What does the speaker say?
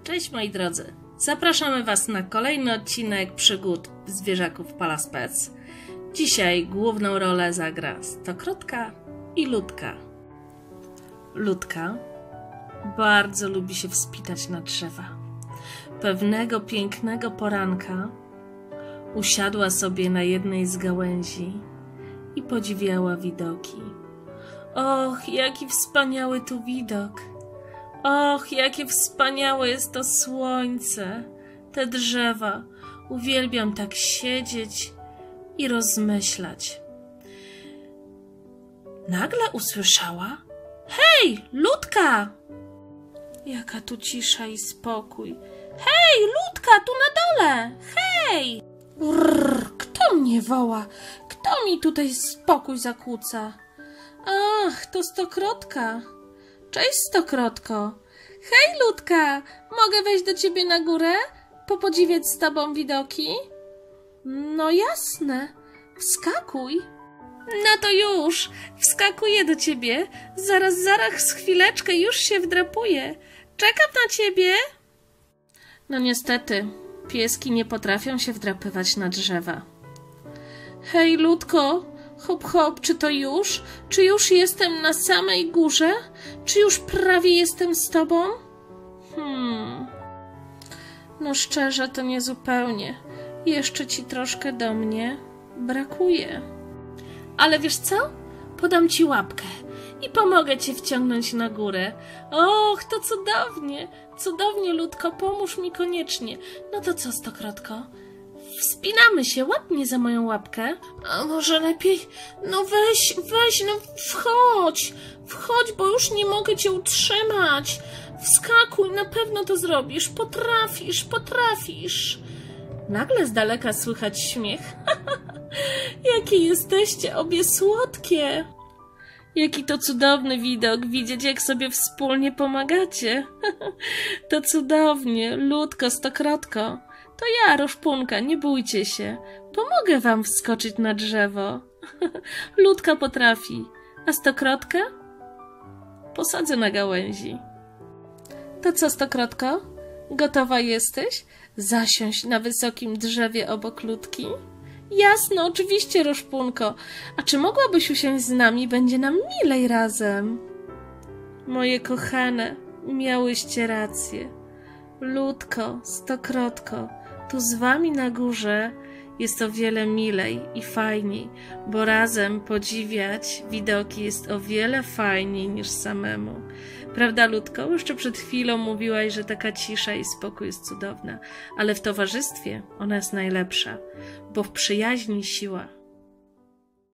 Cześć moi drodzy, zapraszamy Was na kolejny odcinek przygód zwierzaków Palaspec. Dzisiaj główną rolę zagra Stokrotka i Ludka. Ludka bardzo lubi się wspinać na drzewa. Pewnego pięknego poranka usiadła sobie na jednej z gałęzi i podziwiała widoki. Och, jaki wspaniały tu widok! Och, jakie wspaniałe jest to słońce, te drzewa. Uwielbiam tak siedzieć i rozmyślać. Nagle usłyszała: hej, Ludka! Jaka tu cisza i spokój. Hej, Ludka, tu na dole! Hej! Kto mnie woła? Kto mi tutaj spokój zakłóca? Ach, to Stokrotka. Cześć, Stokrotko. Hej, Ludka, mogę wejść do ciebie na górę? Popodziwiać z tobą widoki? No jasne, wskakuj. No to już, wskakuję do ciebie. Zaraz, chwileczkę, już się wdrapuję. Czekam na ciebie. No niestety, pieski nie potrafią się wdrapywać na drzewa. Hej, Ludko, hop, hop, czy to już? Czy już jestem na samej górze? Czy już prawie jestem z tobą? No szczerze, to nie zupełnie. Jeszcze ci troszkę do mnie brakuje. Ale wiesz co? Podam ci łapkę i pomogę cię wciągnąć na górę. Och, to cudownie! Cudownie, Ludko, pomóż mi koniecznie. No to co, Stokrotko? Wspinamy się, łap mnie za moją łapkę. A może lepiej? No weź, no wchodź, bo już nie mogę cię utrzymać. Wskakuj, na pewno to zrobisz, potrafisz. Nagle z daleka słychać śmiech. Jakie jesteście obie słodkie. Jaki to cudowny widok, widzieć jak sobie wspólnie pomagacie. To cudownie, Ludko, Stokrotko. To ja, Roszpunka, nie bójcie się. Pomogę wam wskoczyć na drzewo. Ludka potrafi, a Stokrotkę posadzę na gałęzi. To co, Stokrotko? Gotowa jesteś? Zasiąść na wysokim drzewie obok Ludki? Jasno, oczywiście, Roszpunko. A czy mogłabyś usiąść z nami? Będzie nam milej razem. Moje kochane, miałyście rację. Ludko, Stokrotko, tu z wami na górze jest o wiele milej i fajniej, bo razem podziwiać widoki jest o wiele fajniej niż samemu. Prawda, Ludko? Jeszcze przed chwilą mówiłaś, że taka cisza i spokój jest cudowna, ale w towarzystwie ona jest najlepsza, bo w przyjaźni siła.